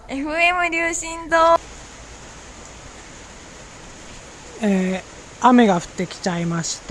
FM 流進堂。 雨が降ってきちゃいました。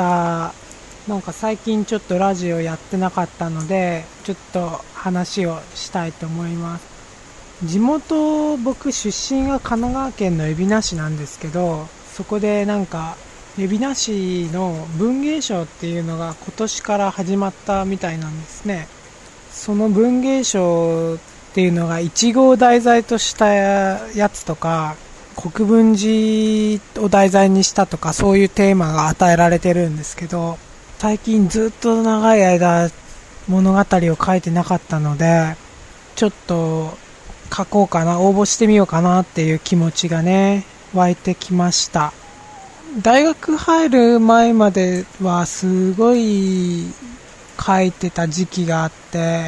なんか最近ちょっとラジオやってなかったので、ちょっと話をしたいと思います。地元、僕出身が神奈川県の海老名市なんですけど、そこでなんか海老名市の文芸賞っていうのが今年から始まったみたいなんですね。その文芸賞っていうのがイチゴを題材としたやつとか、国分寺を題材にしたとか、そういうテーマが与えられてるんですけど、最近ずっと長い間物語を書いてなかったので、ちょっと書こうかな、応募してみようかなっていう気持ちがね、湧いてきました。大学入る前まではすごい書いてた時期があって、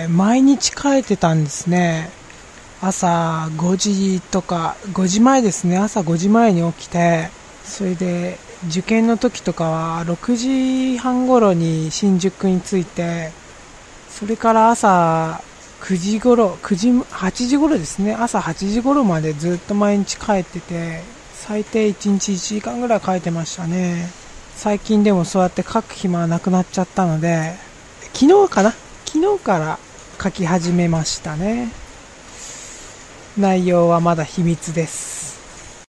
毎日書いてたんですね。朝5時とか、5時前ですね、朝5時前に起きて、それで受験の時とかは6時半頃に新宿に着いて、それから朝9時頃、8時頃ですね、朝8時頃までずっと毎日帰ってて、最低1日1時間ぐらい書いてましたね。最近でもそうやって書く暇はなくなっちゃったので、昨日から書き始めましたね。内容はまだ秘密です。